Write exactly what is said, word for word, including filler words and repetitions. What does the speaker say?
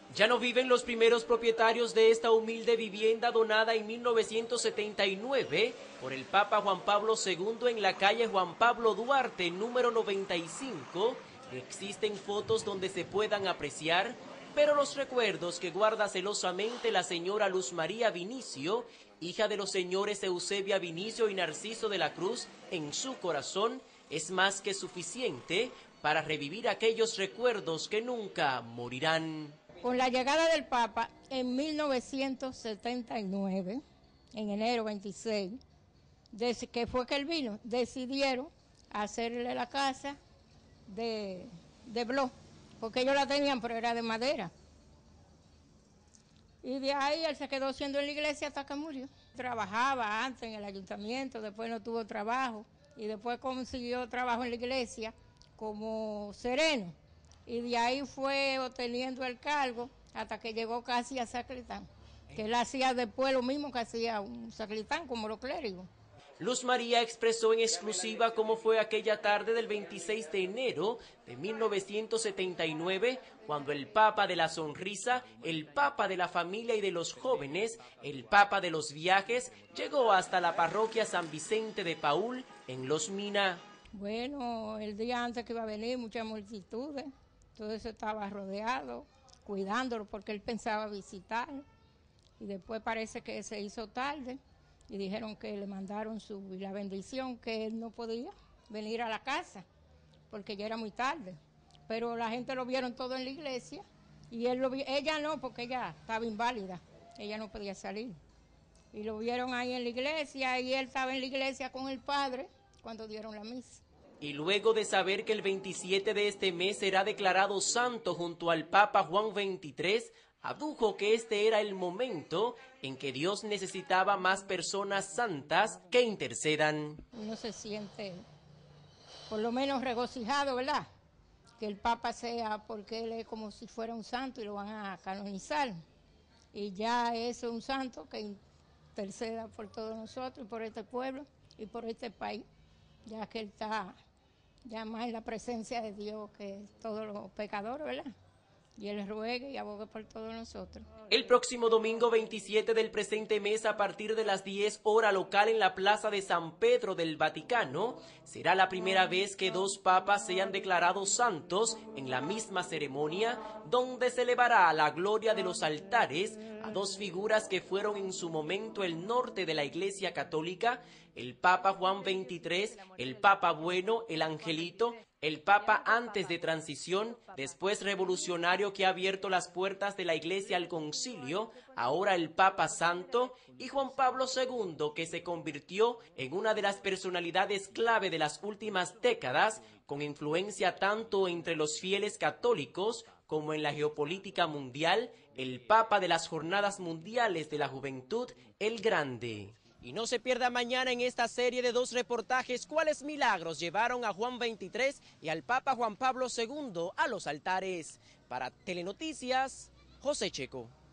Ya no viven los primeros propietarios de esta humilde vivienda donada en mil novecientos setenta y nueve por el Papa Juan Pablo segundo en la calle Juan Pablo Duarte, número noventa y cinco. Existen fotos donde se puedan apreciar, pero los recuerdos que guarda celosamente la señora Luz María Vinicio, hija de los señores Eusebia Vinicio y Narciso de la Cruz, en su corazón, es más que suficiente para revivir aquellos recuerdos que nunca morirán. Con la llegada del Papa en mil novecientos setenta y nueve, en enero veintiséis, desde que fue que él vino, decidieron hacerle la casa de, de bloc, porque ellos la tenían, pero era de madera. Y de ahí él se quedó siendo en la iglesia hasta que murió. Trabajaba antes en el ayuntamiento, después no tuvo trabajo, y después consiguió trabajo en la iglesia como sereno. Y de ahí fue obteniendo el cargo hasta que llegó casi a sacristán, que él hacía después lo mismo que hacía un sacristán, como los clérigos. Luz María expresó en exclusiva cómo fue aquella tarde del veintiséis de enero de mil novecientos setenta y nueve, cuando el Papa de la Sonrisa, el Papa de la Familia y de los Jóvenes, el Papa de los Viajes, llegó hasta la parroquia San Vicente de Paúl, en Los Mina. Bueno, el día antes que iba a venir, muchas multitudes. Todo eso estaba rodeado, cuidándolo porque él pensaba visitar. Y después parece que se hizo tarde y dijeron que le mandaron su la bendición, que él no podía venir a la casa porque ya era muy tarde. Pero la gente lo vieron todo en la iglesia y él lo vi, ella no, porque ella estaba inválida, ella no podía salir. Y lo vieron ahí en la iglesia y él estaba en la iglesia con el padre cuando dieron la misa. Y luego de saber que el veintisiete de este mes será declarado santo junto al Papa Juan veintitrés, adujo que este era el momento en que Dios necesitaba más personas santas que intercedan. Uno se siente por lo menos regocijado, ¿verdad? Que el Papa sea, porque él es como si fuera un santo y lo van a canonizar. Y ya es un santo que interceda por todos nosotros y por este pueblo y por este país, ya que él está ya más en la presencia de Dios que todos los pecadores, ¿verdad? Y él ruegue y abogue por todos nosotros. El próximo domingo veintisiete del presente mes, a partir de las diez hora local en la Plaza de San Pedro del Vaticano, será la primera vez que dos papas sean declarados santos en la misma ceremonia, donde se elevará a la gloria de los altares a dos figuras que fueron en su momento el norte de la Iglesia Católica, el Papa Juan veintitrés, el Papa Bueno, el Angelito, el Papa antes de transición, después revolucionario que ha abierto las puertas de la Iglesia al concilio, ahora el Papa Santo, y Juan Pablo segundo, que se convirtió en una de las personalidades clave de las últimas décadas, con influencia tanto entre los fieles católicos como en la geopolítica mundial, el Papa de las Jornadas Mundiales de la Juventud, el Grande. Y no se pierda mañana en esta serie de dos reportajes cuáles milagros llevaron a Juan veintitrés y al Papa Juan Pablo segundo a los altares. Para Telenoticias, José Checo.